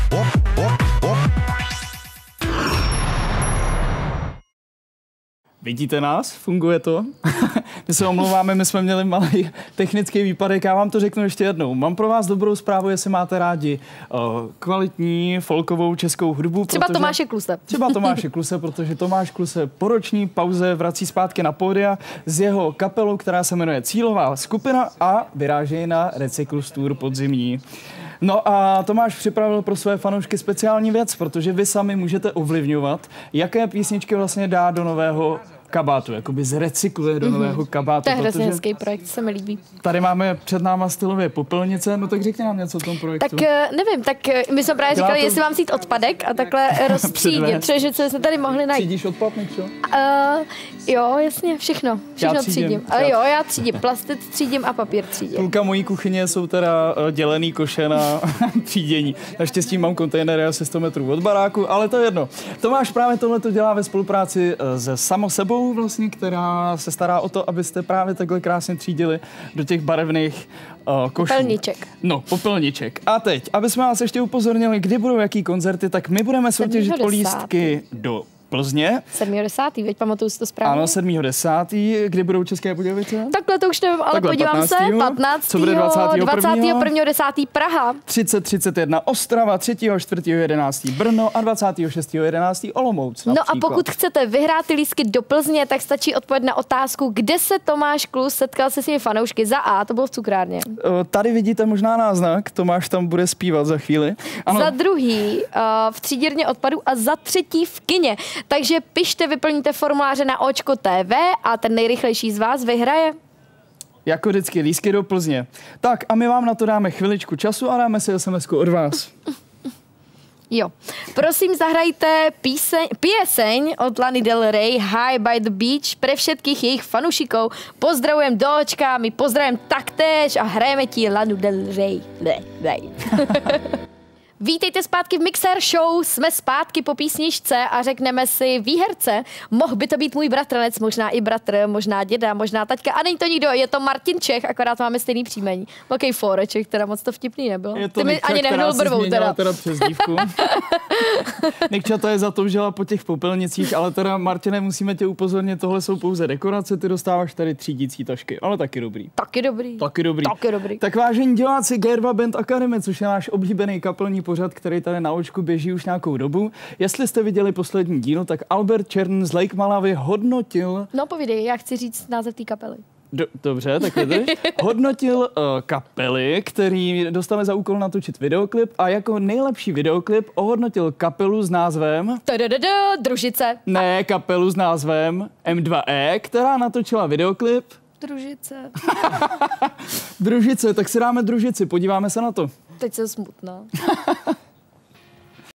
Vidíte nás? Funguje to? My se omlouváme, my jsme měli malý technický výpadek, já vám to řeknu ještě jednou. Mám pro vás dobrou zprávu, jestli máte rádi kvalitní folkovou českou hudbu. Třeba Tomáše Kluse. Třeba Tomáše Kluse, protože Tomáš Kluse po roční pauze vrací zpátky na pódia s jeho kapelou, která se jmenuje Cílová skupina a vyrážejí na Recyklus Tour podzimní. No a Tomáš připravil pro své fanoušky speciální věc, protože vy sami můžete ovlivňovat, jaké písničky vlastně dá do nového kabátu, jakoby zrecykluje do nového kabátu. To je hrozně hezký projekt, se mi líbí. Tady máme před náma stylově popelnice, no tak řekni nám něco o tom projektu. Tak nevím, tak my jsme právě říkali, jestli mám vzít odpadek a takhle rozstřídit, protože co jsme tady mohli najít. Třídíš odpad, Nikčo? Jo, jasně, všechno třídím. Ale jo, já třídím, plastic třídím a papír třídím. Půlka mojí kuchyně jsou teda dělený koše na třídění. Naštěstí mám kontejnery asi 100 metrů od baráku, ale to je jedno. Tomáš právě tohleto dělá ve spolupráci se Samo sebou, vlastně, která se stará o to, abyste právě takhle krásně třídili do těch barevných košů. Popelniček. No, popelniček. A teď, aby jsme vás ještě upozornili, kdy budou jaký koncerty, tak my budeme soutěžit o lístky do Plzně. 7.10. Veď pamatuju si to správně? Ano, 7.10. Kdy budou České Budějovice? Takhle to už nevím, ale takhle podívám 15. se. 15. Co bude 21.10. Praha. 30.31 Ostrava, 3.4.11. Brno a 26.11. Olomouc. No a pokud chcete vyhrát ty lístky do Plzně, tak stačí odpovědět na otázku, kde se Tomáš Klus setkal se svými fanoušky. Za A, to bylo v cukrárně. Tady vidíte možná náznak, Tomáš tam bude zpívat za chvíli. Ano. Za druhý v třídírně odpadů a za třetí v kině. Takže pište, vyplníte formuláře na Očko TV a ten nejrychlejší z vás vyhraje. Jako vždycky lístky do Plzně. Tak a my vám na to dáme chviličku času a dáme si SMS-ku od vás. Jo. Prosím, zahrajte pieseň od Lany Del Rey High by the Beach pre všetkých jejich fanúšikov. Pozdravujem do Očka, my pozdravujeme taktéž a hrajeme ti Lanu Del Rey. Vítejte zpátky v Mixer Show, jsme zpátky po písničce a řekneme si výherce. Mohl by to být můj bratranec, možná i bratr, možná děda, možná taťka. A není to nikdo, je to Martin Čech, akorát máme stejný příjmení. Velký fóreček, teda moc to vtipný nebylo. Ty mi ani nehnul brvou teda přes dívku. Nikča to je zatoužila po těch popelnicích, ale teda Martine, musíme tě upozornit, tohle jsou pouze dekorace, ty dostáváš tady třídící tašky, ale taky dobrý. Taky dobrý. Taky dobrý. Taky dobrý. Tak vážení diváci, G2 Band Academy, což je náš oblíbený kapelní pořad, který tady na Očku běží už nějakou dobu. Jestli jste viděli poslední díl, tak Albert Čern z Lake Malavy hodnotil... No povídej, já chci říct název té kapely. Dobře, tak vydrž. Hodnotil kapely, který dostali za úkol natočit videoklip a jako nejlepší videoklip ohodnotil kapelu s názvem... Družice. Ne, kapelu s názvem M2E, která natočila videoklip... Družice. Družice, tak si dáme Družici, podíváme se na to. Teď jsem smutná.